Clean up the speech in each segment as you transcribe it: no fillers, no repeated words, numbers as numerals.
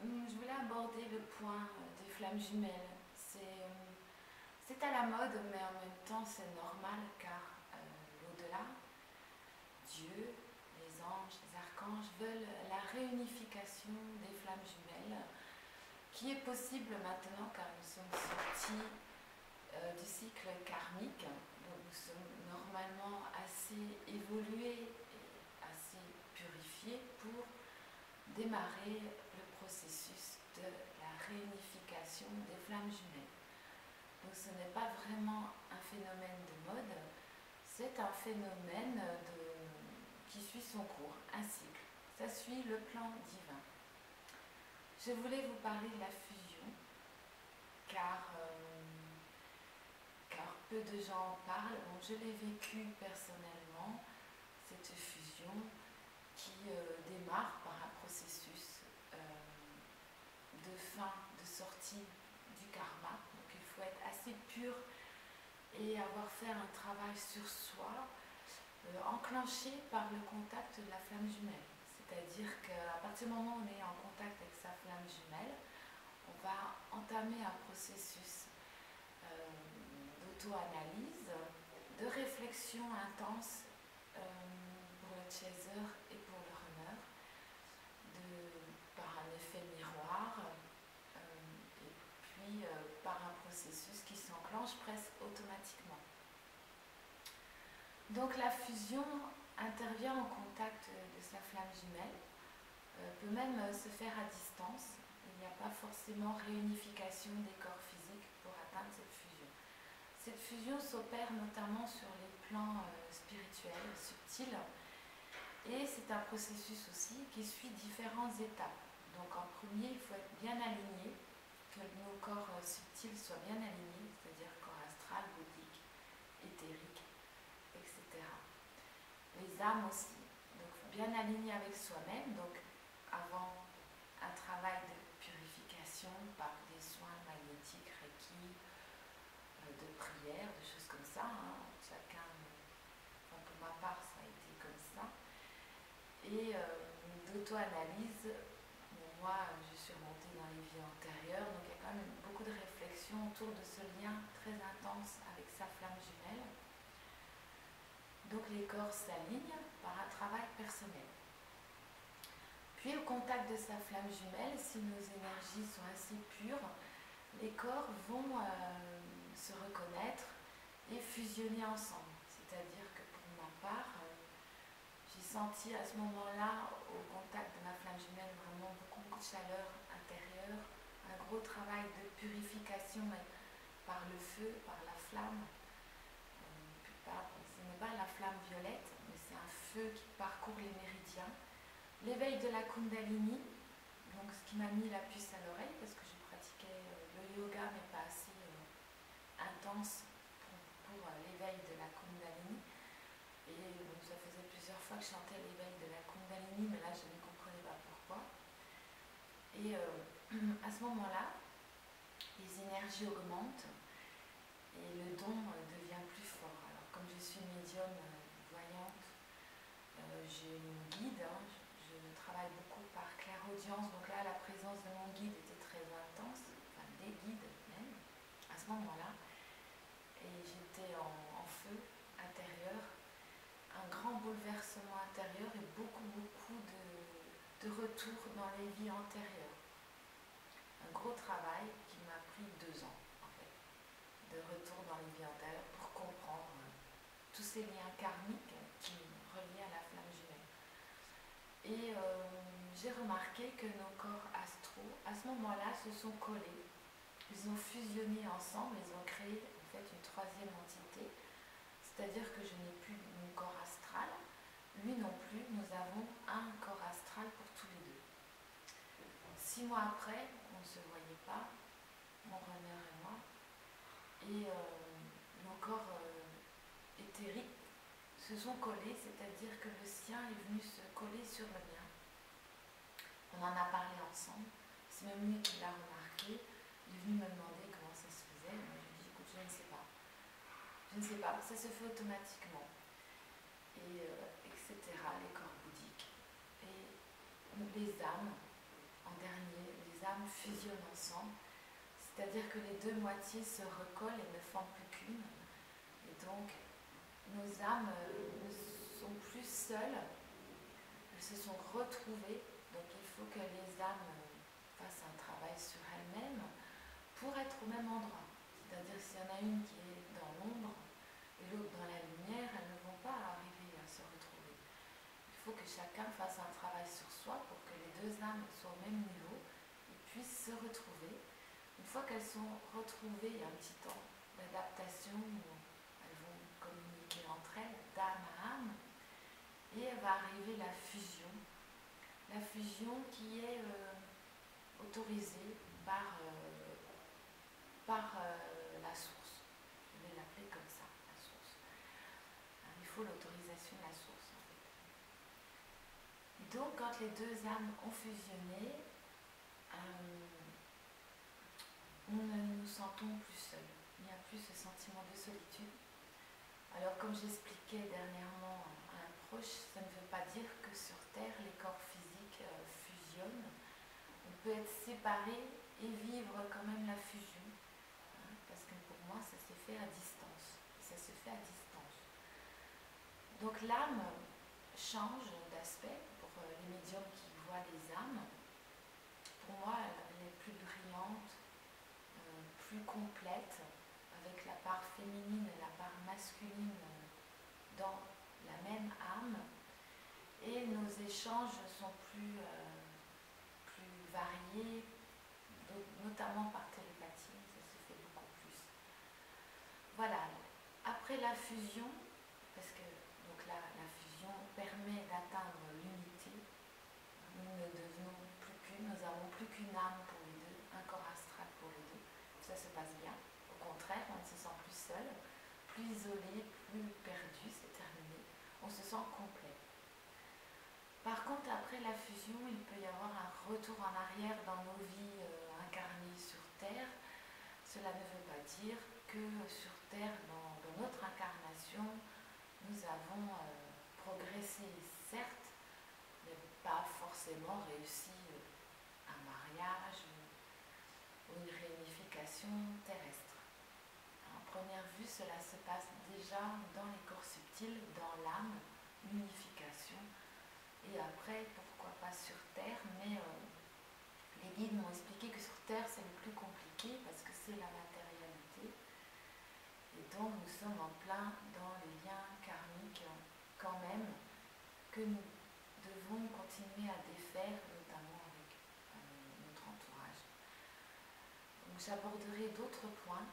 Je voulais aborder le point des flammes jumelles. C'est à la mode, mais en même temps c'est normal car l'au-delà, Dieu, les anges, les archanges veulent la réunification des flammes jumelles qui est possible maintenant car nous sommes sortis du cycle karmique. Donc nous sommes normalement assez évolués et assez purifiés pour démarrer le processus de la réunification des flammes jumelles. Donc ce n'est pas vraiment un phénomène de mode, c'est un phénomène qui suit son cours, un cycle. Ça suit le plan divin. Je voulais vous parler de la fusion, car peu de gens en parlent. Bon, je l'ai vécu personnellement, cette fusion qui démarre par un processus de fin, de sortie du karma. Donc il faut être assez pur et avoir fait un travail sur soi, enclenché par le contact de la flamme jumelle. C'est-à-dire qu'à partir du moment où on est en contact avec sa flamme jumelle, on va entamer un processus d'auto-analyse, de réflexion intense pour le chaser et pour le runner, par un effet miroir, et puis par un processus qui s'enclenche presque automatiquement. Donc la fusion intervient en contact de sa flamme jumelle, peut même se faire à distance. Il n'y a pas forcément réunification des corps physiques pour atteindre cette fusion. Cette fusion s'opère notamment sur les plans spirituels, subtils, et c'est un processus aussi qui suit différentes étapes. Donc en premier, il faut être bien aligné, que nos corps subtils soient bien alignés, c'est-à-dire corps astral, bouddhique, éthérique, etc. Les âmes aussi, donc bien alignées avec soi-même, donc avant un travail de purification par des soins magnétiques, reiki, de prière, de choses comme ça, hein. Chacun, enfin pour ma part ça a été comme ça, et d'auto-analyse. Bon, moi je suis remontée dans les vies antérieures, donc il y a quand même beaucoup de réflexion autour de ce lien très intense avec sa flamme jumelle. Donc les corps s'alignent par un travail personnel. Puis au contact de sa flamme jumelle, si nos énergies sont assez pures, les corps vont se reconnaître et fusionner ensemble. C'est-à-dire que pour ma part, j'ai senti à ce moment-là, au contact de ma flamme jumelle, vraiment beaucoup de chaleur intérieure, un gros travail de purification par le feu, par la flamme. Ce n'est pas la flamme violette, mais c'est un feu qui parcourt les méridiens. L'éveil de la Kundalini, donc ce qui m'a mis la puce à l'oreille, parce que je pratiquais le yoga, mais pas assez intense pour l'éveil de la Kundalini. Et ça faisait plusieurs fois que je chantais l'éveil de la Kundalini, mais là je ne comprenais pas pourquoi. Et à ce moment-là, les énergies augmentent et le don devient plus fort. Alors comme je suis médium voyante, j'ai mon guide, hein, je travaille beaucoup par clairaudience, donc là la présence de mon guide était très intense, enfin des guides même, à ce moment-là, et j'étais en feu intérieur, un grand bouleversement intérieur et beaucoup de retour dans les vies antérieures. Un gros travail qui m'a pris 2 ans en fait, de retour dans les vies antérieures pour comprendre tous ces liens karmiques qui me reliaient à la flamme jumelle. Et j'ai remarqué que nos corps astraux, à ce moment-là, se sont collés. Ils ont fusionné ensemble, ils ont créé en fait une troisième entité. C'est-à-dire que je n'ai plus mon corps astral, lui non plus, nous avons un corps astral pour tous les deux. 6 mois après, on ne se voyait pas, mon runner et moi, et nos corps éthériques se sont collés, c'est-à-dire que le sien est venu se coller sur le mien. On en a parlé ensemble, c'est même lui qui l'a remarqué, il est venu me demander comment ça se faisait, moi je lui ai dit écoute, je ne sais pas. Je ne sais pas, ça se fait automatiquement, et etc., les corps bouddhiques. Et les âmes, en dernier, les âmes fusionnent ensemble, c'est-à-dire que les deux moitiés se recollent et ne forment plus qu'une. Et donc, nos âmes ne sont plus seules, elles se sont retrouvées. Donc, il faut que les âmes fassent un travail sur elles-mêmes pour être au même endroit. C'est-à-dire que s'il y en a une qui est dans l'ombre et l'autre dans la lumière, elles ne vont pas arriver à se retrouver. Il faut que chacun fasse un travail sur soi pour que les deux âmes soient au même niveau et puissent se retrouver. Une fois qu'elles sont retrouvées, il y a un petit temps d'adaptation où elles vont communiquer entre elles, d'âme à âme, et elle va arriver la fusion. La fusion qui est autorisée par la source. Je vais l'appeler comme ça, la source. Il faut l'autorisation de la source en fait. Et donc quand les deux âmes ont fusionné, nous ne nous sentons plus seuls. Il n'y a plus ce sentiment de solitude. Alors comme j'expliquais dernièrement à un proche, ça ne veut pas dire que sur Terre les corps physiques fusionnent. On peut être séparé et vivre quand même la fusion. Parce que pour moi, ça s'est fait à distance. Ça se fait à distance. Donc l'âme change d'aspect pour les médiums qui voient les âmes. Pour moi, elle est plus brillante, plus complète, avec la part féminine et la part masculine dans la même âme. Et nos échanges sont plus variés, notamment par télépathie. Ça se fait beaucoup plus. Voilà, après la fusion, parce que donc la fusion permet d'atteindre l'unité, nous ne devenons plus qu'une, nous n'avons plus qu'une âme pour les deux, un corps astral pour les deux, ça se passe bien, au contraire, on ne se sent plus seul, plus isolé, plus perdu, c'est terminé, on se sent complet. Par contre, après la fusion, il peut y avoir un retour en arrière dans nos vies incarnées sur Terre. Cela ne veut pas dire que sur Terre, dans notre incarnation, nous avons progressé, certes, mais pas forcément réussi un mariage ou une réunification terrestre. À première vue, cela se passe déjà dans les corps subtils, dans l'âme, l'unification. Et après, pourquoi pas sur Terre, mais les guides m'ont expliqué que sur Terre, c'est le plus compliqué parce que c'est la matérialité. Et donc, nous sommes en plein dans les liens karmiques quand même que nous devons continuer à défaire, notamment avec notre entourage. Donc, j'aborderai d'autres points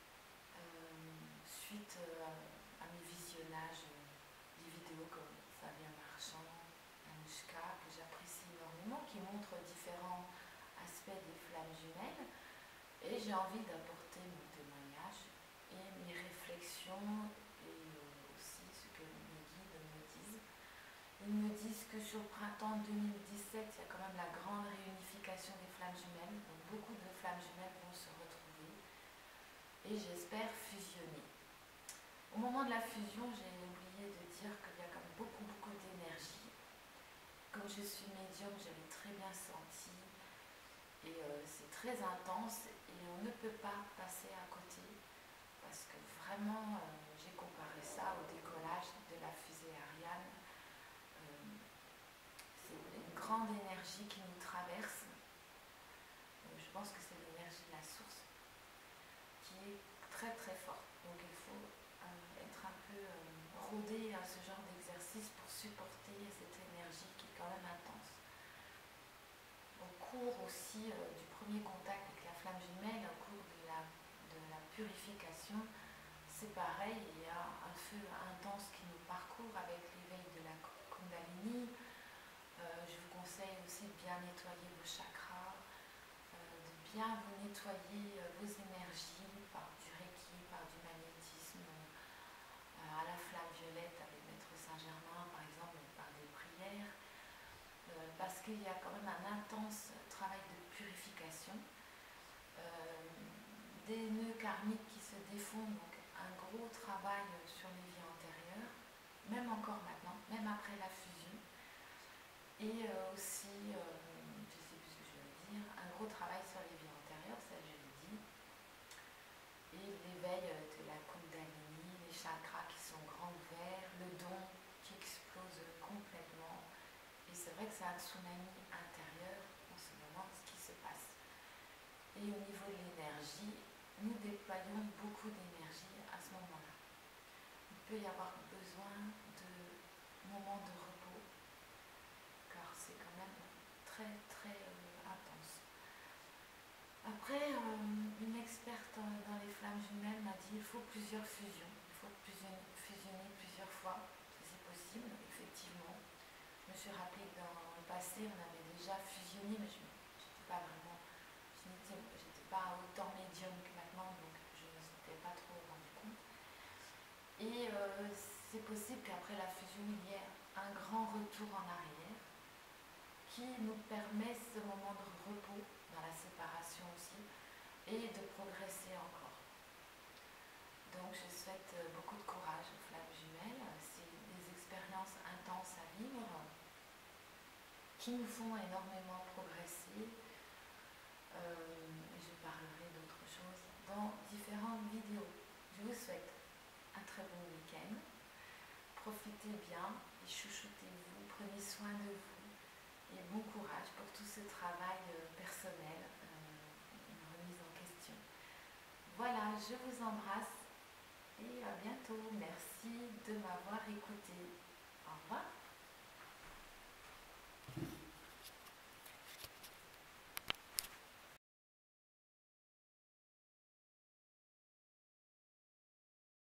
suite à mes visionnages des vidéos comme Fabien Marchand, que j'apprécie énormément, qui montre différents aspects des flammes jumelles, et j'ai envie d'apporter mon témoignage et mes réflexions et aussi ce que mes guides me disent. Ils me disent que sur le printemps 2017, il y a quand même la grande réunification des flammes jumelles, donc beaucoup de flammes jumelles vont se retrouver et j'espère fusionner. Au moment de la fusion, j'ai oublié de dire qu'il y a quand même beaucoup d'énergie. Comme je suis médium, je l'ai très bien senti et c'est très intense et on ne peut pas passer à côté parce que vraiment, j'ai comparé ça au décollage de la fusée Ariane. C'est une grande énergie qui nous traverse. Je pense que c'est l'énergie de la source qui est très forte. Donc il faut être un peu rodé à ce genre d'exercice pour supporter cette énergie qui est quand même intense. Au cours aussi du premier contact avec la flamme jumelle, au cours de la purification, c'est pareil, il y a un feu intense qui nous parcourt avec l'éveil de la Kundalini. Je vous conseille aussi de bien nettoyer vos chakras, de bien vous nettoyer vos énergies par du Reiki, par du magnétisme, à la flamme violette avec Maître Saint-Germain par exemple, par des prières, parce qu'il y a quand même un intense travail de purification, des nœuds karmiques qui se défont, donc un gros travail sur les vies antérieures, même encore maintenant, même après la fusion, et aussi, je ne sais plus ce que je veux dire, un gros gros travail sur les vies antérieures, ça je l'ai dit, et l'éveil de la Kundalini, les chakras qui sont grands ouverts, le don qui explose complètement. Et c'est vrai que c'est un tsunami intérieur en ce moment, ce qui se passe. Et au niveau de l'énergie, nous déployons beaucoup d'énergie à ce moment-là. Il peut y avoir besoin de moments de repos, car c'est quand même très très intense. Après, une experte dans les flammes jumelles m'a dit qu'il faut plusieurs fusions, il faut fusionner plusieurs fois, si c'est possible, effectivement. Je me suis rappelé que dans le passé, on avait déjà fusionné, mais je n'étais pas vraiment, j'étais pas autant médium que maintenant, donc je ne m'étais pas trop rendu compte. Et c'est possible qu'après la fusion, il y ait un grand retour en arrière qui nous permet ce moment de repos dans la séparation aussi et de progresser encore. Donc je souhaite beaucoup de courage aux flammes jumelles. C'est des expériences intenses à vivre qui nous font énormément progresser. Je parlerai d'autres choses dans différentes vidéos. Je vous souhaite un très bon week-end. Profitez bien et chouchoutez-vous, prenez soin de vous et bon courage pour tout ce travail personnel, une remise en question. Voilà, je vous embrasse et à bientôt. Merci de m'avoir écouté. Au revoir.